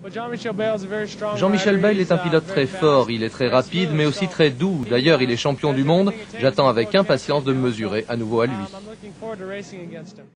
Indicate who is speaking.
Speaker 1: Jean-Michel Bayle est un pilote très fort, il est très rapide mais aussi très doux. D'ailleurs, il est champion du monde. J'attends avec impatience de me mesurer à nouveau à lui.